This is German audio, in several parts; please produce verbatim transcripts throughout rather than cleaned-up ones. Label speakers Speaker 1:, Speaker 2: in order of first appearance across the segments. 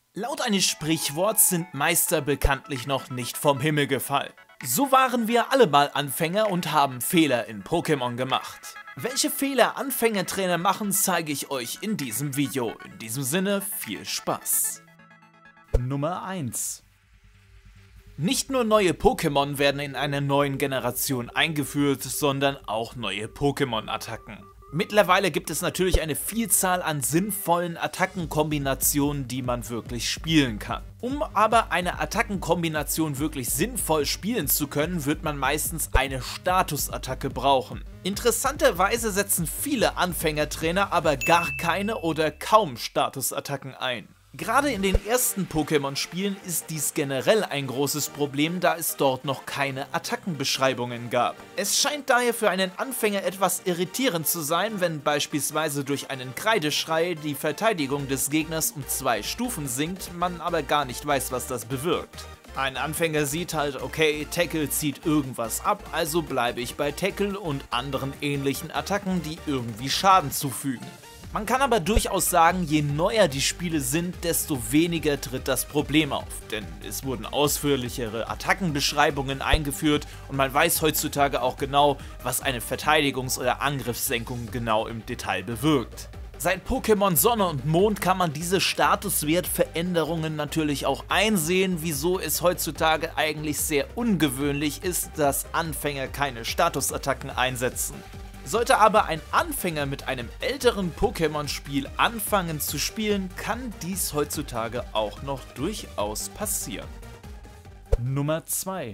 Speaker 1: Laut eines Sprichworts sind Meister bekanntlich noch nicht vom Himmel gefallen. So waren wir alle mal Anfänger und haben Fehler in Pokémon gemacht. Welche Fehler Anfängertrainer machen, zeige ich euch in diesem Video. In diesem Sinne, viel Spaß. Nummer eins. Nicht nur neue Pokémon werden in einer neuen Generation eingeführt, sondern auch neue Pokémon-Attacken. Mittlerweile gibt es natürlich eine Vielzahl an sinnvollen Attackenkombinationen, die man wirklich spielen kann. Um aber eine Attackenkombination wirklich sinnvoll spielen zu können, wird man meistens eine Statusattacke brauchen. Interessanterweise setzen viele Anfängertrainer aber gar keine oder kaum Statusattacken ein. Gerade in den ersten Pokémon-Spielen ist dies generell ein großes Problem, da es dort noch keine Attackenbeschreibungen gab. Es scheint daher für einen Anfänger etwas irritierend zu sein, wenn beispielsweise durch einen Kreideschrei die Verteidigung des Gegners um zwei Stufen sinkt, man aber gar nicht weiß, was das bewirkt. Ein Anfänger sieht halt, okay, Tackle zieht irgendwas ab, also bleibe ich bei Tackle und anderen ähnlichen Attacken, die irgendwie Schaden zufügen. Man kann aber durchaus sagen, je neuer die Spiele sind, desto weniger tritt das Problem auf, denn es wurden ausführlichere Attackenbeschreibungen eingeführt und man weiß heutzutage auch genau, was eine Verteidigungs- oder Angriffssenkung genau im Detail bewirkt. Seit Pokémon Sonne und Mond kann man diese Statuswertveränderungen natürlich auch einsehen, wieso es heutzutage eigentlich sehr ungewöhnlich ist, dass Anfänger keine Statusattacken einsetzen. Sollte aber ein Anfänger mit einem älteren Pokémon-Spiel anfangen zu spielen, kann dies heutzutage auch noch durchaus passieren. Nummer zwei.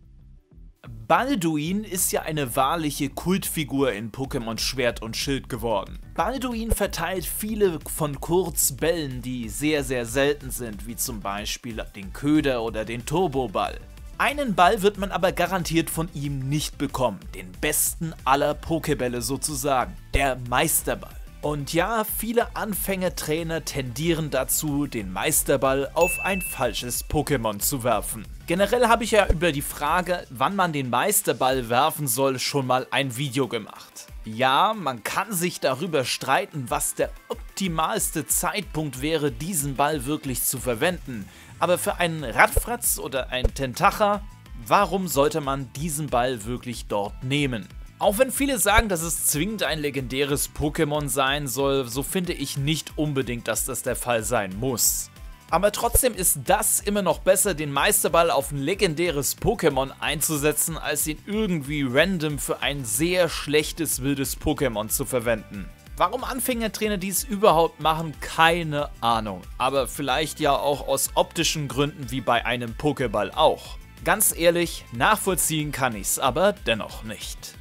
Speaker 1: Balduin ist ja eine wahrliche Kultfigur in Pokémon Schwert und Schild geworden. Balduin verteilt viele von Kurts Bällen, die sehr sehr selten sind, wie zum Beispiel den Köder oder den Turboball. Einen Ball wird man aber garantiert von ihm nicht bekommen, den besten aller Pokébälle sozusagen, der Meisterball. Und ja, viele Anfängertrainer tendieren dazu, den Meisterball auf ein falsches Pokémon zu werfen. Generell habe ich ja über die Frage, wann man den Meisterball werfen soll, schon mal ein Video gemacht. Ja, man kann sich darüber streiten, was der optimalste Zeitpunkt wäre, diesen Ball wirklich zu verwenden. Aber für einen Radfratz oder einen Tentacha, warum sollte man diesen Ball wirklich dort nehmen? Auch wenn viele sagen, dass es zwingend ein legendäres Pokémon sein soll, so finde ich nicht unbedingt, dass das der Fall sein muss. Aber trotzdem ist das immer noch besser, den Meisterball auf ein legendäres Pokémon einzusetzen, als ihn irgendwie random für ein sehr schlechtes wildes Pokémon zu verwenden. Warum Anfängertrainer dies überhaupt machen, keine Ahnung. Aber vielleicht ja auch aus optischen Gründen wie bei einem Pokéball auch. Ganz ehrlich, nachvollziehen kann ich's aber dennoch nicht.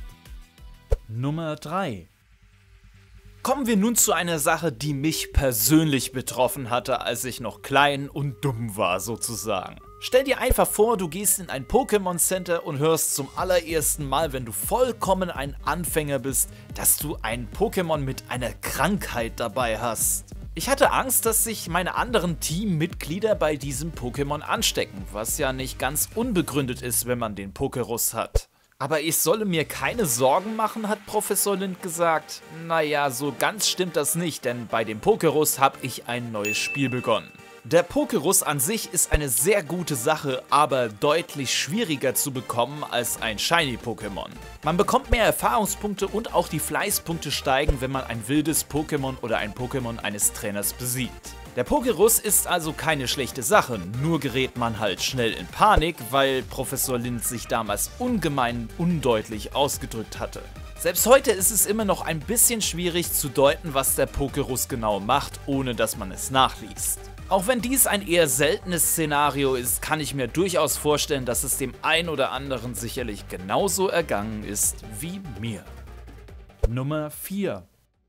Speaker 1: Nummer drei. Kommen wir nun zu einer Sache, die mich persönlich betroffen hatte, als ich noch klein und dumm war sozusagen. Stell dir einfach vor, du gehst in ein Pokémon Center und hörst zum allerersten Mal, wenn du vollkommen ein Anfänger bist, dass du ein Pokémon mit einer Krankheit dabei hast. Ich hatte Angst, dass sich meine anderen Teammitglieder bei diesem Pokémon anstecken, was ja nicht ganz unbegründet ist, wenn man den Pokerus hat. Aber ich solle mir keine Sorgen machen, hat Professor Lind gesagt. Naja, so ganz stimmt das nicht, denn bei dem Pokerus habe ich ein neues Spiel begonnen. Der Pokerus an sich ist eine sehr gute Sache, aber deutlich schwieriger zu bekommen als ein Shiny-Pokémon. Man bekommt mehr Erfahrungspunkte und auch die Fleißpunkte steigen, wenn man ein wildes Pokémon oder ein Pokémon eines Trainers besiegt. Der Pokerus ist also keine schlechte Sache, nur gerät man halt schnell in Panik, weil Professor Lind sich damals ungemein undeutlich ausgedrückt hatte. Selbst heute ist es immer noch ein bisschen schwierig zu deuten, was der Pokerus genau macht, ohne dass man es nachliest. Auch wenn dies ein eher seltenes Szenario ist, kann ich mir durchaus vorstellen, dass es dem einen oder anderen sicherlich genauso ergangen ist wie mir. Nummer vier.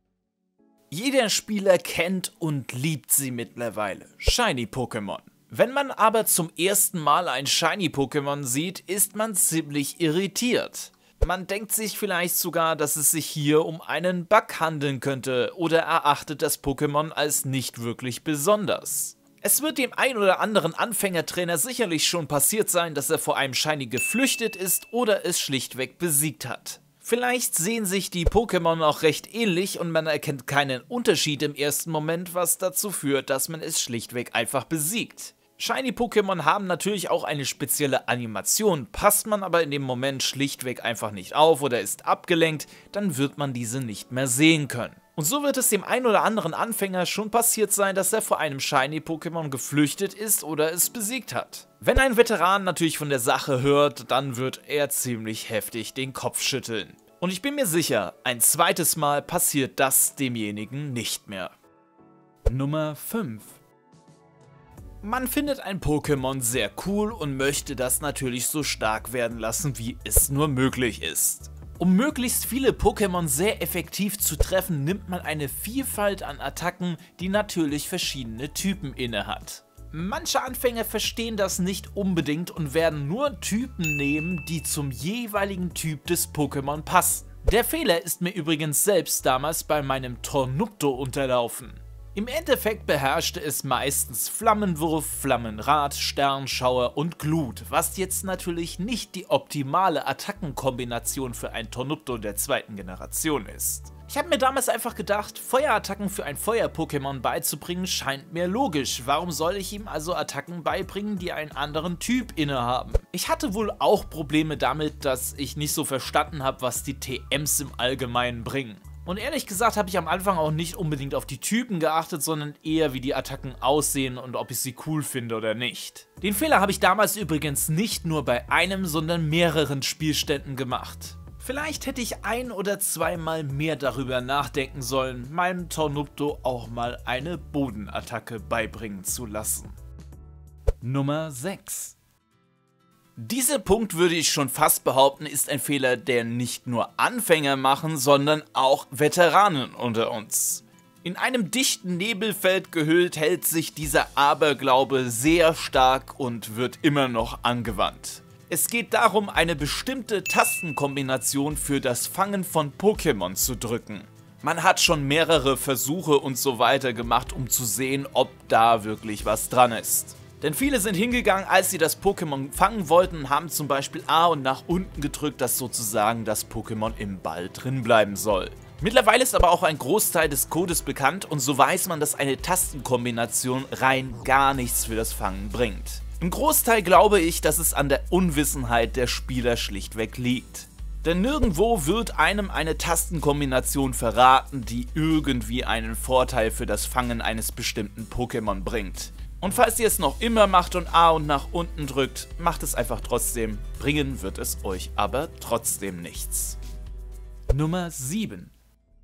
Speaker 1: Jeder Spieler kennt und liebt sie mittlerweile, Shiny-Pokémon. Wenn man aber zum ersten Mal ein Shiny-Pokémon sieht, ist man ziemlich irritiert. Man denkt sich vielleicht sogar, dass es sich hier um einen Bug handeln könnte oder erachtet das Pokémon als nicht wirklich besonders. Es wird dem ein oder anderen Anfängertrainer sicherlich schon passiert sein, dass er vor einem Shiny geflüchtet ist oder es schlichtweg besiegt hat. Vielleicht sehen sich die Pokémon auch recht ähnlich und man erkennt keinen Unterschied im ersten Moment, was dazu führt, dass man es schlichtweg einfach besiegt. Shiny-Pokémon haben natürlich auch eine spezielle Animation, passt man aber in dem Moment schlichtweg einfach nicht auf oder ist abgelenkt, dann wird man diese nicht mehr sehen können. Und so wird es dem ein oder anderen Anfänger schon passiert sein, dass er vor einem Shiny-Pokémon geflüchtet ist oder es besiegt hat. Wenn ein Veteran natürlich von der Sache hört, dann wird er ziemlich heftig den Kopf schütteln. Und ich bin mir sicher, ein zweites Mal passiert das demjenigen nicht mehr. Nummer fünf. Man findet ein Pokémon sehr cool und möchte das natürlich so stark werden lassen, wie es nur möglich ist. Um möglichst viele Pokémon sehr effektiv zu treffen, nimmt man eine Vielfalt an Attacken, die natürlich verschiedene Typen innehat. Manche Anfänger verstehen das nicht unbedingt und werden nur Typen nehmen, die zum jeweiligen Typ des Pokémon passen. Der Fehler ist mir übrigens selbst damals bei meinem Tornupto unterlaufen. Im Endeffekt beherrschte es meistens Flammenwurf, Flammenrad, Sternschauer und Glut, was jetzt natürlich nicht die optimale Attackenkombination für ein Tornupto der zweiten Generation ist. Ich habe mir damals einfach gedacht, Feuerattacken für ein Feuer-Pokémon beizubringen scheint mir logisch, warum soll ich ihm also Attacken beibringen, die einen anderen Typ innehaben? Ich hatte wohl auch Probleme damit, dass ich nicht so verstanden habe, was die T Ms im Allgemeinen bringen. Und ehrlich gesagt habe ich am Anfang auch nicht unbedingt auf die Typen geachtet, sondern eher wie die Attacken aussehen und ob ich sie cool finde oder nicht. Den Fehler habe ich damals übrigens nicht nur bei einem, sondern mehreren Spielständen gemacht. Vielleicht hätte ich ein oder zweimal mehr darüber nachdenken sollen, meinem Tornupto auch mal eine Bodenattacke beibringen zu lassen. Nummer sechs. Dieser Punkt, würde ich schon fast behaupten, ist ein Fehler, der nicht nur Anfänger machen, sondern auch Veteranen unter uns. In einem dichten Nebelfeld gehüllt hält sich dieser Aberglaube sehr stark und wird immer noch angewandt. Es geht darum, eine bestimmte Tastenkombination für das Fangen von Pokémon zu drücken. Man hat schon mehrere Versuche und so weiter gemacht, um zu sehen, ob da wirklich was dran ist. Denn viele sind hingegangen, als sie das Pokémon fangen wollten, haben zum Beispiel A und nach unten gedrückt, dass sozusagen das Pokémon im Ball drin bleiben soll. Mittlerweile ist aber auch ein Großteil des Codes bekannt und so weiß man, dass eine Tastenkombination rein gar nichts für das Fangen bringt. Im Großteil glaube ich, dass es an der Unwissenheit der Spieler schlichtweg liegt. Denn nirgendwo wird einem eine Tastenkombination verraten, die irgendwie einen Vorteil für das Fangen eines bestimmten Pokémon bringt. Und falls ihr es noch immer macht und A und nach unten drückt, macht es einfach trotzdem, bringen wird es euch aber trotzdem nichts. Nummer sieben.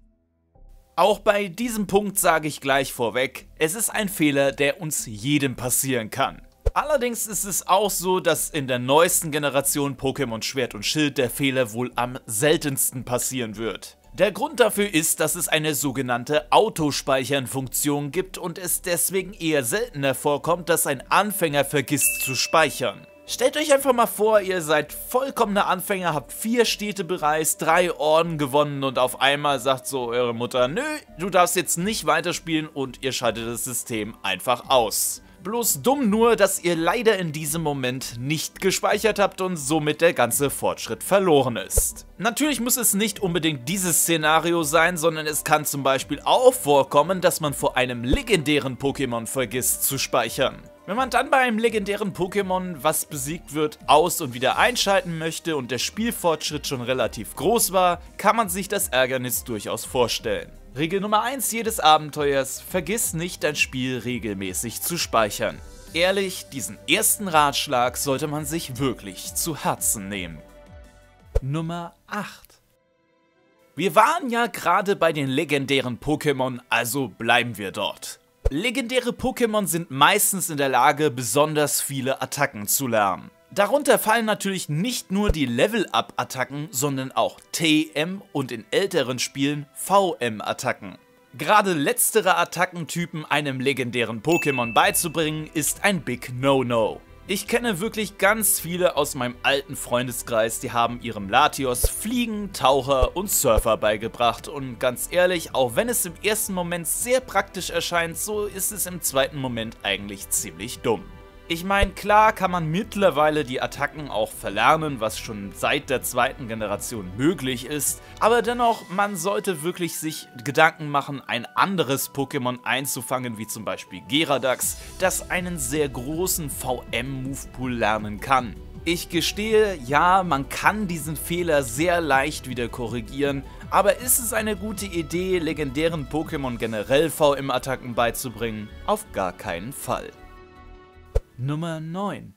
Speaker 1: Auch bei diesem Punkt sage ich gleich vorweg, es ist ein Fehler, der uns jedem passieren kann. Allerdings ist es auch so, dass in der neuesten Generation Pokémon Schwert und Schild der Fehler wohl am seltensten passieren wird. Der Grund dafür ist, dass es eine sogenannte Autospeichern-Funktion gibt und es deswegen eher seltener vorkommt, dass ein Anfänger vergisst zu speichern. Stellt euch einfach mal vor, ihr seid vollkommener Anfänger, habt vier Städte bereist, drei Orden gewonnen und auf einmal sagt so eure Mutter, nö, du darfst jetzt nicht weiterspielen und ihr schaltet das System einfach aus. Bloß dumm nur, dass ihr leider in diesem Moment nicht gespeichert habt und somit der ganze Fortschritt verloren ist. Natürlich muss es nicht unbedingt dieses Szenario sein, sondern es kann zum Beispiel auch vorkommen, dass man vor einem legendären Pokémon vergisst zu speichern. Wenn man dann bei einem legendären Pokémon, was besiegt wird, aus- und wieder einschalten möchte und der Spielfortschritt schon relativ groß war, kann man sich das Ärgernis durchaus vorstellen. Regel Nummer eins jedes Abenteuers: Vergiss nicht, dein Spiel regelmäßig zu speichern. Ehrlich, diesen ersten Ratschlag sollte man sich wirklich zu Herzen nehmen. Nummer acht. Wir waren ja gerade bei den legendären Pokémon, also bleiben wir dort. Legendäre Pokémon sind meistens in der Lage, besonders viele Attacken zu lernen. Darunter fallen natürlich nicht nur die Level-Up-Attacken, sondern auch T M und in älteren Spielen V M-Attacken. Gerade letztere Attackentypen einem legendären Pokémon beizubringen, ist ein Big No-No. Ich kenne wirklich ganz viele aus meinem alten Freundeskreis, die haben ihrem Latios Fliegen, Taucher und Surfer beigebracht und ganz ehrlich, auch wenn es im ersten Moment sehr praktisch erscheint, so ist es im zweiten Moment eigentlich ziemlich dumm. Ich meine, klar kann man mittlerweile die Attacken auch verlernen, was schon seit der zweiten Generation möglich ist, aber dennoch, man sollte wirklich sich Gedanken machen, ein anderes Pokémon einzufangen, wie zum Beispiel Geradax, das einen sehr großen V M-Movepool lernen kann. Ich gestehe, ja, man kann diesen Fehler sehr leicht wieder korrigieren, aber ist es eine gute Idee, legendären Pokémon generell V M-Attacken beizubringen? Auf gar keinen Fall. Nummer neun.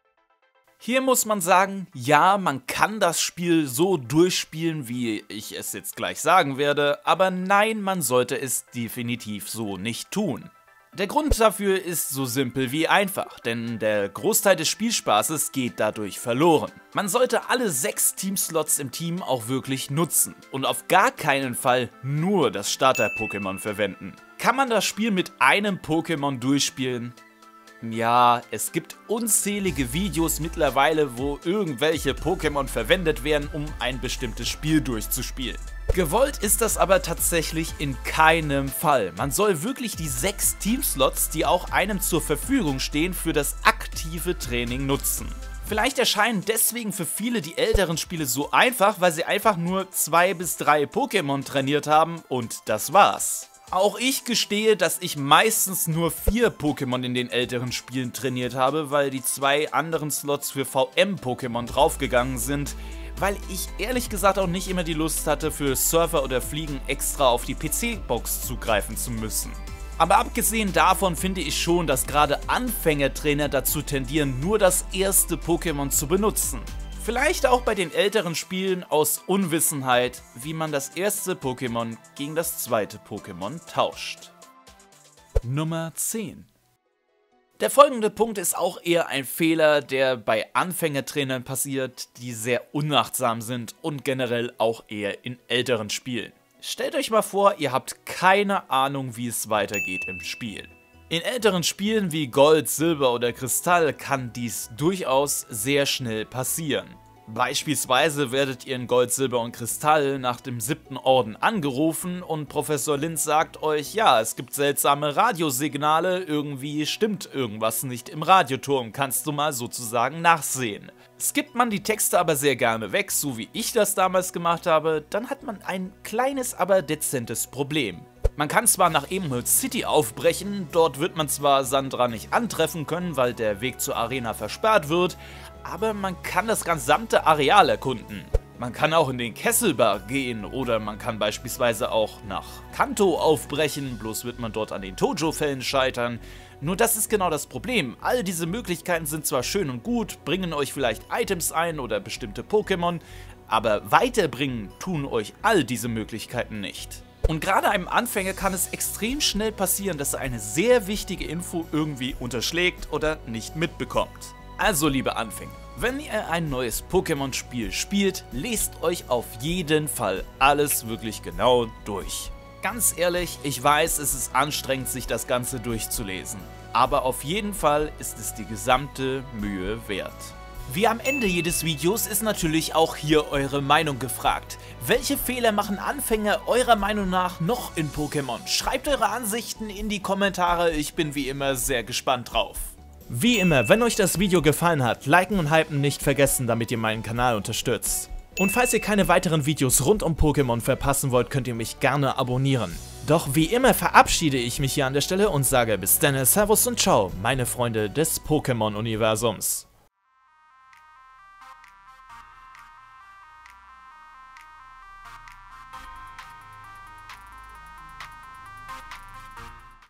Speaker 1: Hier muss man sagen, ja, man kann das Spiel so durchspielen, wie ich es jetzt gleich sagen werde, aber nein, man sollte es definitiv so nicht tun. Der Grund dafür ist so simpel wie einfach, denn der Großteil des Spielspaßes geht dadurch verloren. Man sollte alle sechs Teamslots im Team auch wirklich nutzen und auf gar keinen Fall nur das Starter-Pokémon verwenden. Kann man das Spiel mit einem Pokémon durchspielen? Ja, es gibt unzählige Videos mittlerweile, wo irgendwelche Pokémon verwendet werden, um ein bestimmtes Spiel durchzuspielen. Gewollt ist das aber tatsächlich in keinem Fall. Man soll wirklich die sechs Teamslots, die auch einem zur Verfügung stehen, für das aktive Training nutzen. Vielleicht erscheinen deswegen für viele die älteren Spiele so einfach, weil sie einfach nur zwei bis drei Pokémon trainiert haben und das war's. Auch ich gestehe, dass ich meistens nur vier Pokémon in den älteren Spielen trainiert habe, weil die zwei anderen Slots für V M-Pokémon draufgegangen sind, weil ich ehrlich gesagt auch nicht immer die Lust hatte, für Surfer oder Fliegen extra auf die P C-Box zugreifen zu müssen. Aber abgesehen davon finde ich schon, dass gerade Anfängertrainer dazu tendieren, nur das erste Pokémon zu benutzen. Vielleicht auch bei den älteren Spielen aus Unwissenheit, wie man das erste Pokémon gegen das zweite Pokémon tauscht. Nummer zehn. Der folgende Punkt ist auch eher ein Fehler, der bei Anfängertrainern passiert, die sehr unachtsam sind und generell auch eher in älteren Spielen. Stellt euch mal vor, ihr habt keine Ahnung, wie es weitergeht im Spiel. In älteren Spielen wie Gold, Silber oder Kristall kann dies durchaus sehr schnell passieren. Beispielsweise werdet ihr in Gold, Silber und Kristall nach dem siebten Orden angerufen und Professor Linz sagt euch, ja, es gibt seltsame Radiosignale, irgendwie stimmt irgendwas nicht im Radioturm, kannst du mal sozusagen nachsehen. Skippt man die Texte aber sehr gerne weg, so wie ich das damals gemacht habe, dann hat man ein kleines, aber dezentes Problem. Man kann zwar nach Emerald City aufbrechen, dort wird man zwar Sandra nicht antreffen können, weil der Weg zur Arena versperrt wird, aber man kann das gesamte Areal erkunden. Man kann auch in den Kesselbar gehen oder man kann beispielsweise auch nach Kanto aufbrechen, bloß wird man dort an den Tojo-Fällen scheitern. Nur das ist genau das Problem, all diese Möglichkeiten sind zwar schön und gut, bringen euch vielleicht Items ein oder bestimmte Pokémon, aber weiterbringen tun euch all diese Möglichkeiten nicht. Und gerade einem Anfänger kann es extrem schnell passieren, dass er eine sehr wichtige Info irgendwie unterschlägt oder nicht mitbekommt. Also liebe Anfänger, wenn ihr ein neues Pokémon-Spiel spielt, lest euch auf jeden Fall alles wirklich genau durch. Ganz ehrlich, ich weiß, es ist anstrengend, sich das Ganze durchzulesen, aber auf jeden Fall ist es die gesamte Mühe wert. Wie am Ende jedes Videos ist natürlich auch hier eure Meinung gefragt. Welche Fehler machen Anfänger eurer Meinung nach noch in Pokémon? Schreibt eure Ansichten in die Kommentare, ich bin wie immer sehr gespannt drauf. Wie immer, wenn euch das Video gefallen hat, liken und hypen nicht vergessen, damit ihr meinen Kanal unterstützt. Und falls ihr keine weiteren Videos rund um Pokémon verpassen wollt, könnt ihr mich gerne abonnieren. Doch wie immer verabschiede ich mich hier an der Stelle und sage bis dann, Servus und Ciao, meine Freunde des Pokémon-Universums.